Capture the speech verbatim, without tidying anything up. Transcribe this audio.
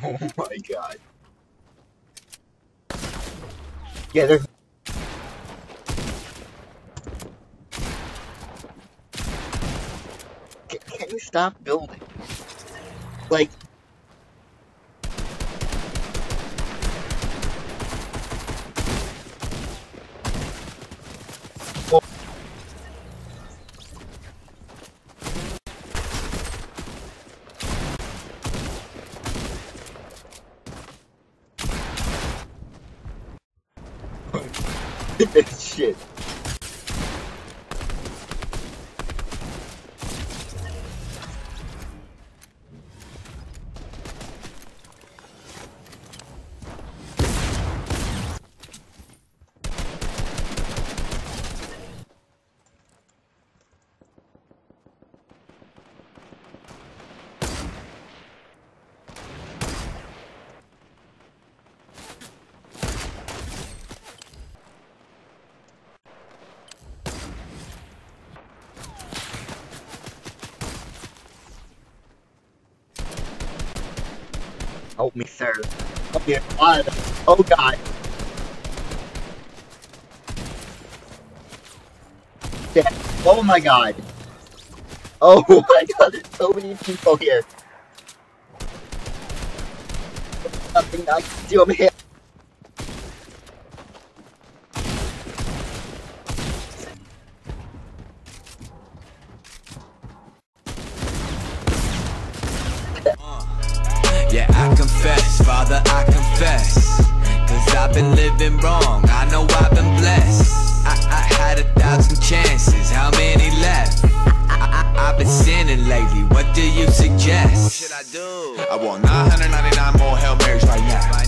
Oh my god. Yeah, there's... Can, can you stop building? Like... Shit. Help me, sir. Oh, yeah. God. Oh, God. Dead. Oh, my God. Oh, my God. There's so many people here. Nothing I can do. I'm here. Yeah, I confess, Father, I confess, cause I've been living wrong, I know I've been blessed. I, I had a thousand chances, how many left? I, I, I've been sinning lately, what do you suggest? What should I do? I want nine hundred ninety-nine more Hail Marys right now.